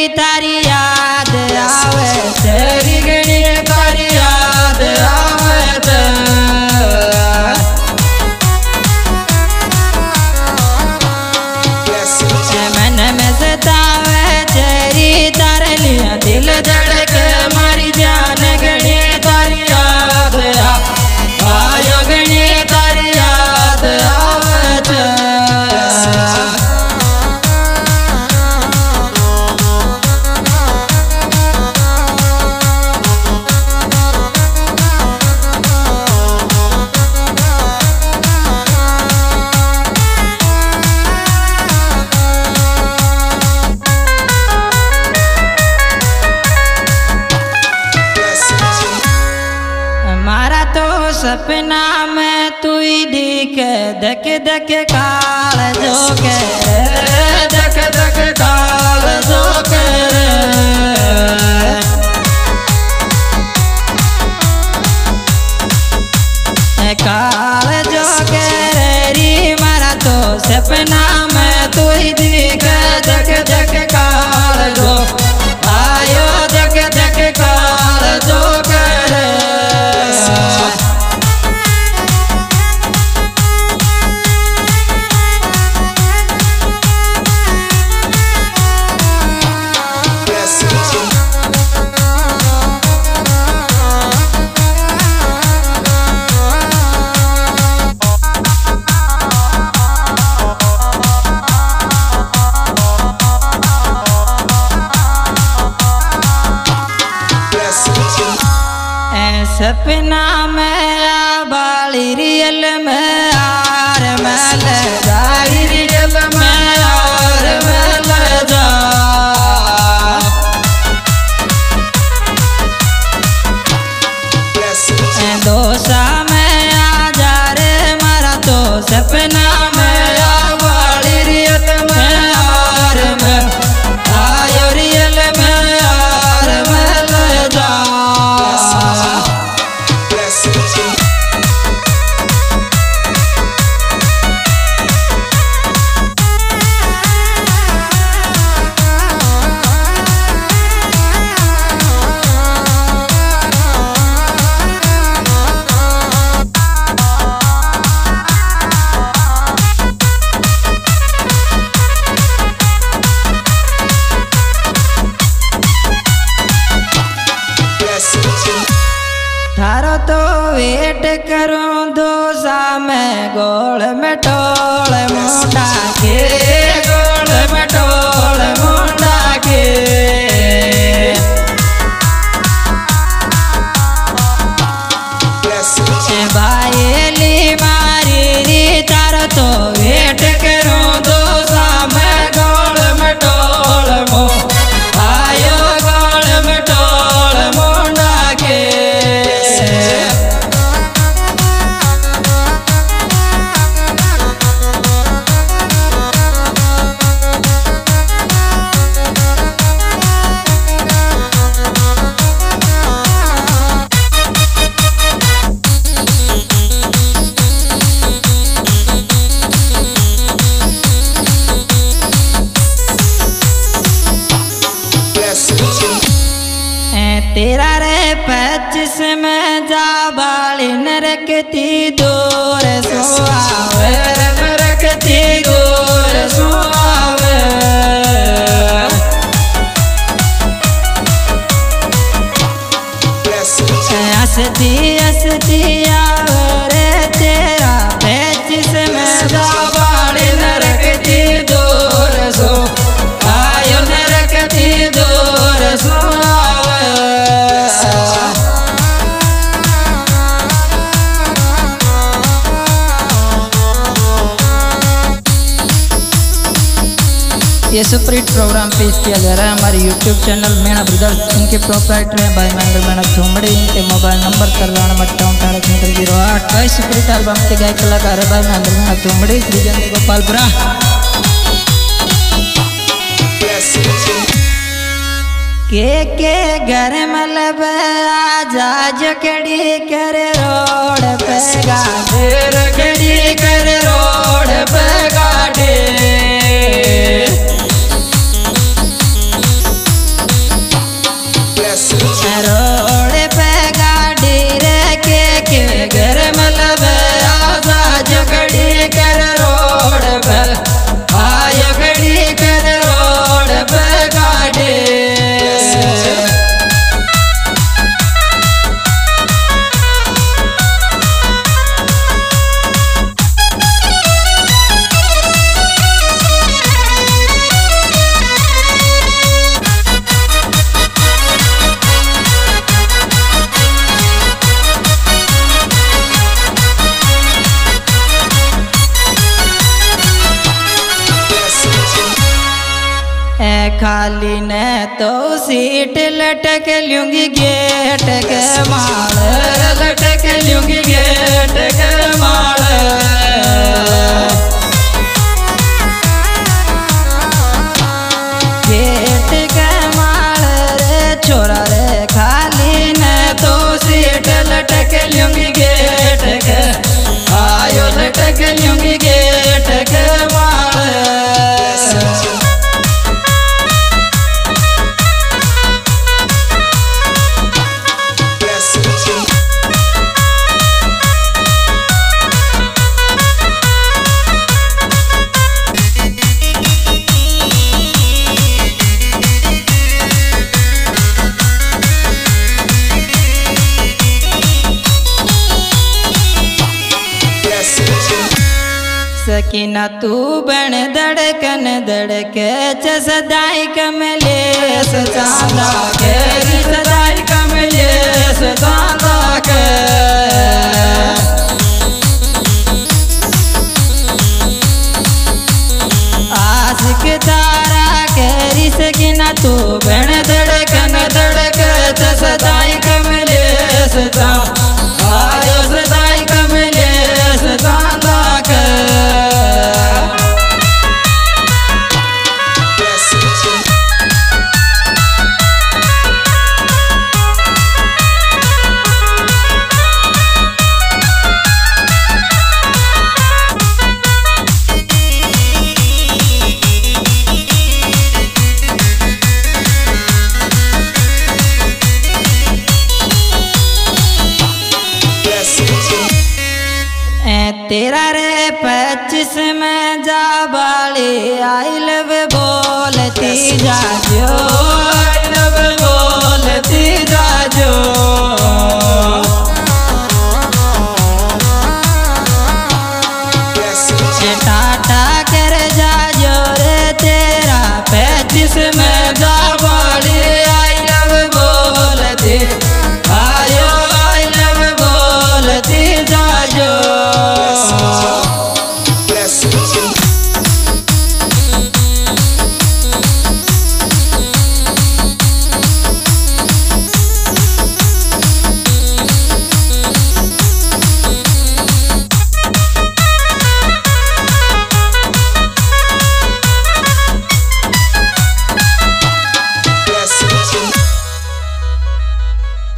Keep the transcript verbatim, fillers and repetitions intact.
तारी याद आवे, तेरी घड़ी तारी याद आवे मन में सतावे तेरी तार लिया दिल धड़के मारी जान घड़ी तारी याद आयो घड़ी तारी याद आवे सपना में तू ही दिखे धक धक काल जो के धक धक काल जो के काल जो के री मारा तो सपना में तू ही दिखे धक धक काल जो आयो धक धक काल जो के सपना में बाली रियल में आर मल जाई रियल में आर मल जा दोसा में आ जा रे मारा तो सपना में आ बाली रियल में आर में आयो रियल में आर मल जा थारो तो वेट करूं दोसा में गोल में टोल मुंडा के गोल में टोल मुंडा के बायली मारी री थारो तो वेट करूं दोसा में गोल में टोल मो आयो गोल में टोल मुंडा के तेरा रे पच्चीस में जा बाली नरकती दूर सुहावे नरकती दूर सुहावे हंसती हंसती आवे तेरा पच्चीस में जा बाली नरकती दूर सो आयो नरकती दूर सुहावे ये सुपरहिट प्रोग्राम पेश किया जा रहा है हमारे यूट्यूब चैनल मीणा ब्रदर्स। इनके प्रोप्राइटर हैं भाई महेंद्र मीणा थुमड़ी। इनके मोबाइल नंबर तिरानवे अट्ठावन अठारह छिहत्तर जीरो आठ। भाई सुपरहिट एल्बम के गायक कलाकार है भाई महेंद्र मीणा थुमड़ी, श्रीजन गोपालपुरा। के के घर मलब आजा जकड़ी कर रोड पे गाड़े रगड़ी कर रोड पे गाड़े खाली ने तो सीट लटक लूंगी गेट के माल, लटक लूंगी गेट के माल। गेट के माल रे छोरा रे खाली ने तो सीट लटक लूंगी गेट के, आयो लटक लूंगी गेट के माल। सकीना तू बन धड़कन धड़के च सदाई कमले सदा के, सदाई कमले सदा के। आशिक तारा करी सकीना तू बन धड़कन धड़के च सदाई कमले सदा, आयो सदाई कमले सदा के। तेरा रे पच्चीस में जा बाली आई लव बोलती जा